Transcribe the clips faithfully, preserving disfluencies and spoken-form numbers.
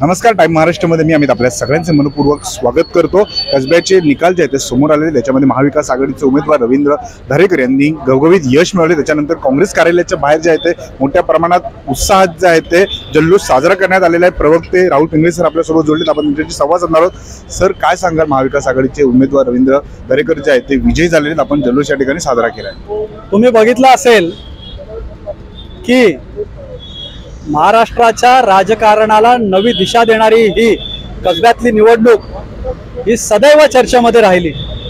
नमस्कार, टाइम महाराष्ट्रामध्ये मी अमित आपल्या सगळ्यांचे मनपूर्वक स्वागत करतो। कसब्याचे निकाल जे आहेत ते समोर आलेले, त्याच्यामध्ये महाविकास आघाडीचे उमेदवार रवींद्र धारेकर यांनी घवघवीत यश मिळवले। त्याच्यानंतर काँग्रेस कार्यालयाच्या बाहेर जे आहे ते मोठ्या प्रमाणात उत्साहात जे आहे ते जल्लोष साजरा करण्यात आलेला आहे। प्रवक्ते राहुल पिंगळे सर आपल्यासोबत जोडलेत, आपण त्यांच्याशी संवाद साधणार आहोत। सर, काय सांगाल, महाविकास आघाडीचे उमेदवार रवींद्र धारेकर जे आहेत ते विजयी झालेले आहेत, आपण जल्लोष या ठिकाणी साजरा केला आहे। तुम्ही बघितलं असेल की महाराष्ट्राच्या राजकारणाला नवी दिशा देणारी ही कसब्यातली निवडणूक ही सदैव चर्चेमध्ये राहिली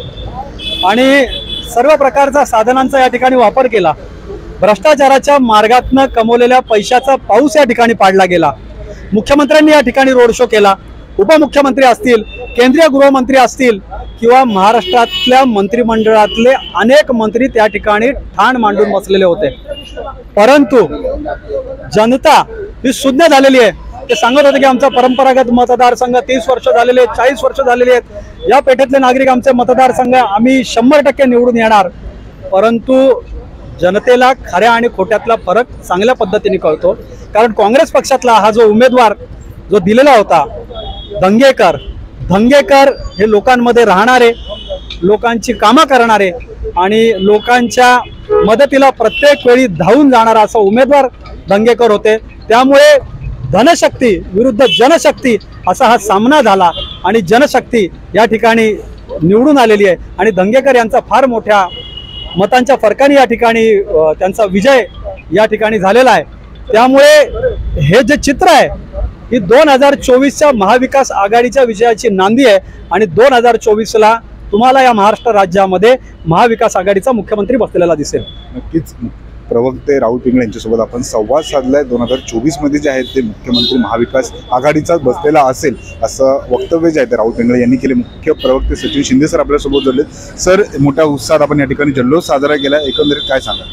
आणि सर्व प्रकारच्या साधनांचा या ठिकाणी वापर केला। भ्रष्टाचाराच्या मार्गातनं कमवलेल्या पैशाचा पाऊस या ठिकाणी पाडला गेला। मुख्यमंत्र्यांनी या ठिकाणी रोड शो केला, उपमुख्यमंत्री असतील, केंद्रीय गृहमंत्री असतील किंवा महाराष्ट्रातल्या मंत्रिमंडळातले अनेक मंत्री त्या ठिकाणी ठाण मांडून बसलेले होते। परंतु जनता ही शून्य झालेली आहे। ते सांगत होते की आमचा परंपरागत मतदारसंघ तीस वर्ष झालेले आहेत, चाळीस वर्ष झालेली आहेत, या पेठेतले नागरिक आमचे मतदारसंघ आम्ही शंभर टक्के निवडून येणार। परंतु जनतेला खऱ्या आणि खोट्यातला फरक चांगल्या पद्धतीने कळतो, कारण काँग्रेस पक्षातला हा जो उमेदवार जो दिलेला होता दंगेकर दंगेकर हे लोकांमध्ये राहणारे, लोकांची कामं करणारे आणि लोकांच्या मदतीला प्रत्येक वेळी धावून जाणारा असा उमेदवार दंगेकर होते। त्यामुळे धनशक्ती विरुद्ध जनशक्ती असा हा सामना झाला आणि जनशक्ती या ठिकाणी निवडून आलेली आहे आणि दंगेकर यांचा फार मोठ्या मतांच्या फरकाने या ठिकाणी त्यांचा विजय या ठिकाणी झालेला आहे। त्यामुळे हे जे चित्र आहे ही दोन हजार चोवीसच्या महाविकास आघाडीच्या विजयाची नांदी आहे आणि दोन हजार चोवीसला तुम्हाला या महाराष्ट्र राज्यामध्ये महाविकास आघाडीचा मुख्यमंत्री बसलेला दिसेल। नक्कीच प्रवक्ते राहुल पिंगळे यांच्यासोबत आपण संवाद साधलाय। दोन हजार चोवीस मध्ये जे आहेत ते मुख्यमंत्री महाविकास आघाडीचाच बसलेला असेल असं वक्तव्य जे आहे ते राहुल पिंगळे यांनी केले। मुख्य प्रवक्ते सचिन शिंदे सर आपल्यासोबत जोडले। सर, मोठ्या उत्साहात आपण या ठिकाणी जल्लोष साजरा केला, एकंदरीत काय सांगा?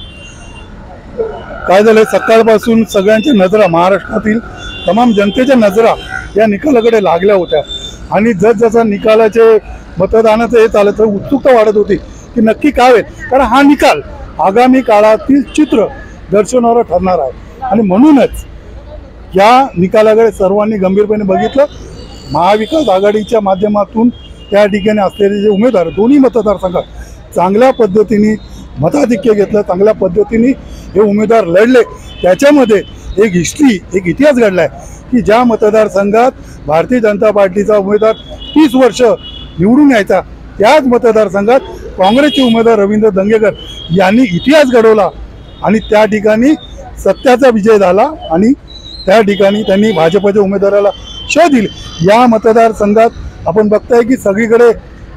काय झालंय, सकाळपासून सगळ्यांच्या नजरा, महाराष्ट्रातील तमाम जनतेच्या नजरा या निकालाकडे लागल्या होत्या आणि जसजसा निकालाचे मतदानाचं हे चालत तर उत्सुकता वाढत होती की नक्की काय होईल, कारण हा निकाल आगामी काळातील चित्र दर्शवणारा ठरणार आहे आणि म्हणूनच या निकालाकडे सर्वांनी गंभीरपणे बघितलं। महाविकास आघाडीच्या माध्यमातून त्या ठिकाणी असलेले जे उमेदवार दोन्ही मतदारसंघात चांगल्या पद्धतीने मताधिक्य घेतलं, चांगल्या पद्धतीने हे उमेदवार लढले। त्याच्यामध्ये एक हिस्ट्री, एक इतिहास घडला आहे की ज्या मतदारसंघात भारतीय जनता पार्टीचा उमेदवार तीस वर्ष निवडून यायचा, त्याच मतदारसंघात काँग्रेसचे उमेदवार रवींद्र दंगेकर यांनी इतिहास घडवला आणि त्या ठिकाणी सत्याचा विजय झाला आणि त्या ठिकाणी त्यांनी भाजपच्या उमेदवाराला शह दिली। या मतदारसंघात आपण बघताय की सगळीकडे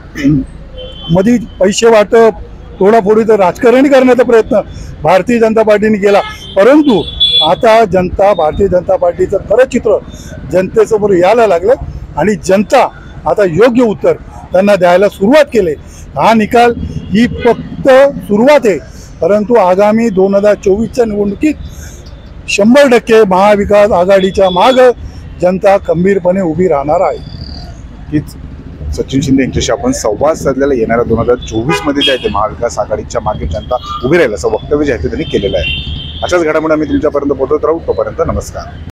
मध्ये पैसे वाटप, तोडाफोडीचं राजकारण करण्याचा प्रयत्न भारतीय जनता पार्टीने केला, परंतु आता जनता भारतीय जनता पार्टीचं खरं चित्र जनतेसमोर यायला लागलं आणि जनता आता योग्य उत्तर त्यांना द्यायला सुरुवात केली। हा निकाल ही फक्त सुरुवात आहे, परंतु आगामी दोन हजार चोवीसच्या निवडणुकीत शंभर टक्के महाविकास आघाडीच्या माग जनता खंबीरपणे उभी राहणार आहे। हीच सचिन शिंदे यांच्याशी आपण संवाद साधलेला। येणाऱ्या दोन हजार चोवीस मध्ये जे आहे ते महाविकास आघाडीच्या मागे जनता उभी राहील असं वक्तव्य जे आहे ते त्यांनी केलेलं आहे। अशाच घडामोडी आम्ही तुमच्यापर्यंत पोहोचवत राहू, तोपर्यंत नमस्कार।